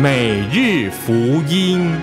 每日福音。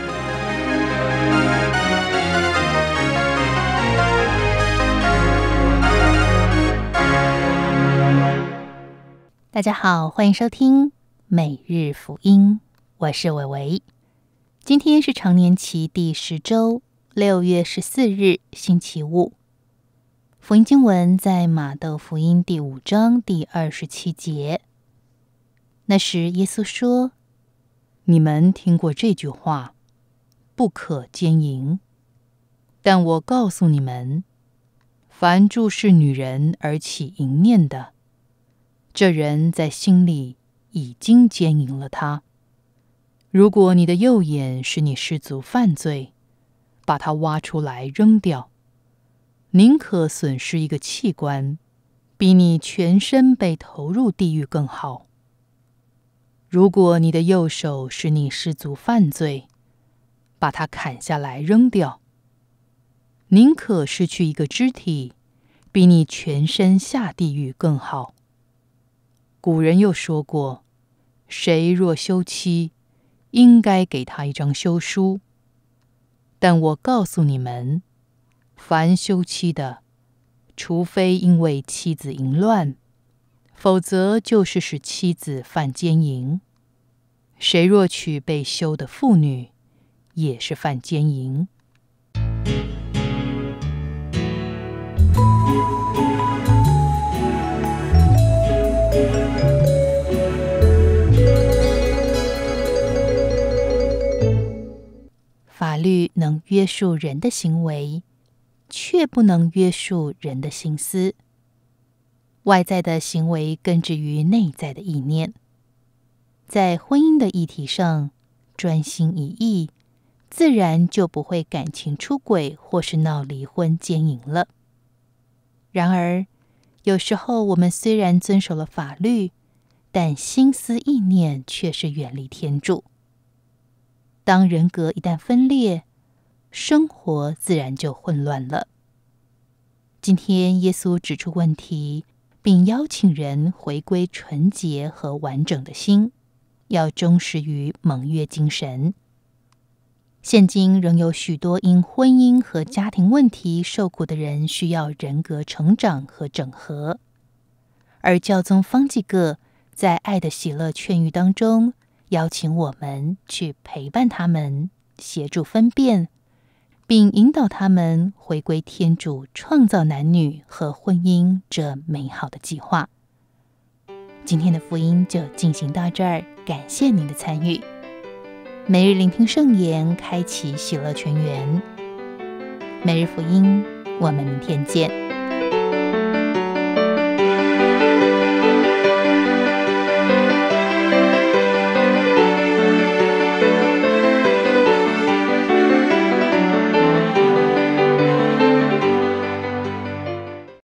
大家好，欢迎收听每日福音，我是伟伟。今天是常年期第10周6月14日星期五。福音经文在马窦福音第5章第27节。那时耶稣说：你们听过这句话，不可奸淫。但我告诉你们，凡注视女人而起淫念的，这人在心里已经奸淫了她。如果你的右眼使你失足犯罪，把它挖出来扔掉，宁可损失一个器官，比你全身被投入地狱更好。如果你的右手使你失足犯罪，把它砍下来扔掉，宁可失去一个肢体，比你全身下地狱更好。古人又说过，谁若休妻，应该给他一张休书。但我告诉你们，凡休妻的，除非因为妻子淫乱，否则就是使妻子犯奸淫。谁若娶被休的妇女，也是犯奸淫。法律能约束人的行为，却不能约束人的心思。外在的行为根植于内在的意念。在婚姻的议题上，专心一意，自然就不会感情出轨或是闹离婚奸淫了。然而，有时候我们虽然遵守了法律，但心思意念却是远离天主。当人格一旦分裂，生活自然就混乱了。今天耶稣指出问题，并邀请人回归纯洁和完整的心，要忠实于盟约精神。现今仍有许多因婚姻和家庭问题受苦的人需要人格成长和整合，而教宗方济各在爱的喜乐劝谕当中，邀请我们去陪伴他们，协助分辨，并引导他们回归天主创造男女和婚姻这美好的计划。今天的福音就进行到这儿，感谢您的参与。每日聆听圣言，开启喜乐泉源。每日福音，我们明天见。